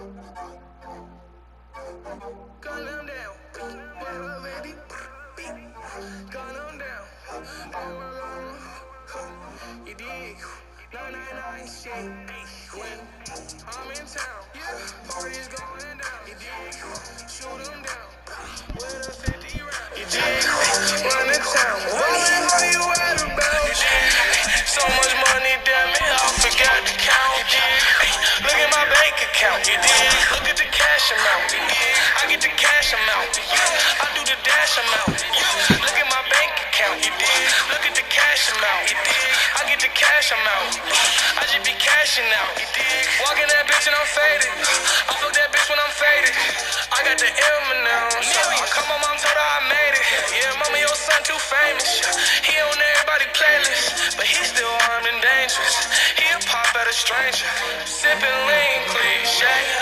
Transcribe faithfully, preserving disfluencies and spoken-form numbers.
Gun them down. What up, baby? Gun them down. Oh, my God. You dig? nine nine nine shit. When I'm in town, yeah, party's going down. You dig? Shoot them down. With a fifty round. You dig? Run the town. Wondering how you at about. You dig? So much money, damn it, I forgot to count. You dig? Look at my bank account. You dig? Look at the cash amount. You dig? I get the cash amount. I do the dash amount. Look at my bank account. You dig? Look at the cash amount. You dig? I get the cash amount. I just be cashing out. You dig? Walking that bitch and I'm faded. I fuck that bitch when I'm faded. I got the M now. So I call my mom, told her I made it. Yeah, mama, your son too famous. He on everybody's playlist, but he still armed and dangerous. He a pop at a stranger. Sipping lean, cliche.